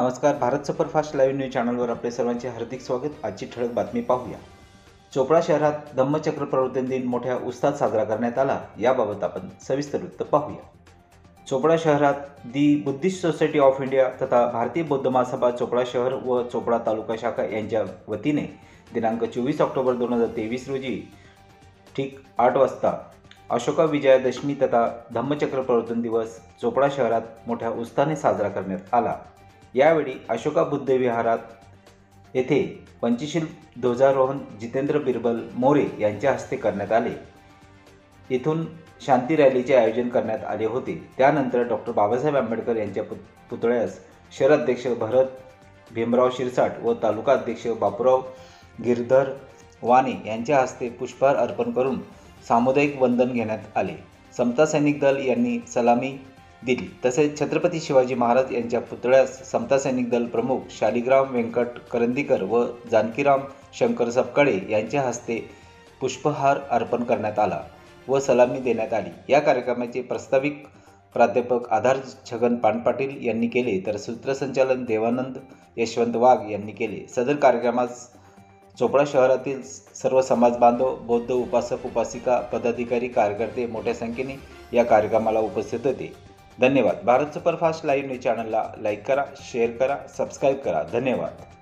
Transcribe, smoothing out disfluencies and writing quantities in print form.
नमस्कार. Bharat superfast live news चॅनलवर आपले सर्वांचे हार्दिक स्वागत. आजची ठळक बातमी पाहूया. चोपडा शहरात धम्मचक्र प्रवर्तन दिन मोठ्या उत्साहात साजरा करण्यात आला. याबाबत आपण सविस्तर वृत्त पाहूया. चोपडा शहरात the Buddhist society of India तथा भारतीय बौद्ध महासभा चोपडा शहर व चोपडा तालुका शाखा यांच्या वतीने दिनांक 24 ऑक्टोबर 2023 रोजी ठीक 8 वाजता अशोका विजयादशमी तथा धम्मचक्र प्रवर्तन दिवस चोपडा शहरात मोठ्या उत्साहाने साजरा करण्यात आला. यावेळी अशोका बुद्ध विहारात येथे पंचशील ध्वजारोहण जितेंद्र बिरबल मोरे यांच्या हस्ते करण्यात आले. येथून शांती रॅलीचे आयोजन करण्यात आले होते. त्यानंतर डॉक्टर बाबासाहेब आंबेडकर यांच्या पुतळ्यास शहर अध्यक्ष भरत भीमराव शिरसाट व तालुका अध्यक्ष बापूराव गिरधर वाणे यांच्या हस्ते पुष्पहार अर्पण करून सामुदायिक वंदन घेण्यात आले. समता सैनिक दल यांनी सलामी दिली. तसेच छत्रपती शिवाजी महाराज यांच्या पुतळ्यास समता सैनिक दल प्रमुख शालिग्राम व्यंकट करंदीकर व जानकीराम शंकर सपकाळे यांच्या हस्ते पुष्पहार अर्पण करण्यात आला व सलामी देण्यात आली. या कार्यक्रमाचे प्रास्ताविक प्राध्यापक आधार छगन पानपाटील यांनी केले तर सूत्रसंचालन देवानंद यशवंत वाघ यांनी केले. सदर कार्यक्रमास चोपडा शहरातील सर्व समाज बांधव, बौद्ध उपासक उपासिका, पदाधिकारी, कार्यकर्ते मोठ्या संख्येने या कार्यक्रमाला उपस्थित होते. धन्यवाद. भारत सुपरफास्ट लाईव्ह न्यूज चॅनलला लाईक करा, शेअर करा, सबस्क्राईब करा. धन्यवाद.